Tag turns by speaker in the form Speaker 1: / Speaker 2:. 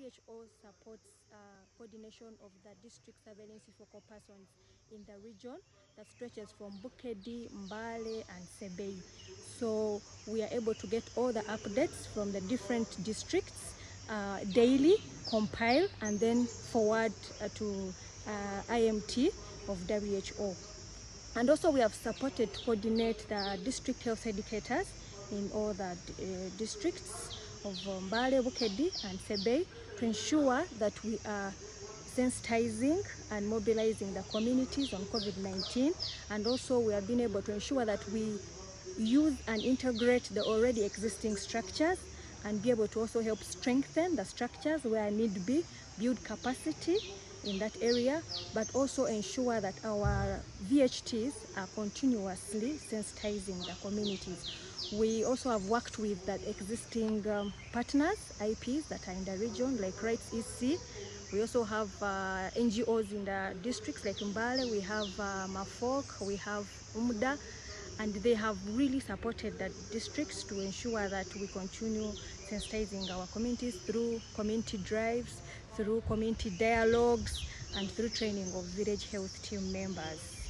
Speaker 1: WHO supports coordination of the district surveillance focal persons in the region that stretches from Bukedde, Mbale and Sebei. So we are able to get all the updates from the different districts daily, compile and then forward to IMT of WHO. And also we have supported to coordinate the district health educators in all the districts of Mbale, Bukedde and Sebei to ensure that we are sensitizing and mobilizing the communities on COVID-19, and also we have been able to ensure that we use and integrate the already existing structures and be able to also help strengthen the structures where need be, build capacity in that area, but also ensure that our VHTs are continuously sensitizing the communities. We also have worked with the existing partners, IPs that are in the region, like Rights EC. We also have NGOs in the districts like Mbale, we have Mafok, we have UMDA, and they have really supported the districts to ensure that we continue sensitizing our communities through community drives, through community dialogues, and through training of village health team members.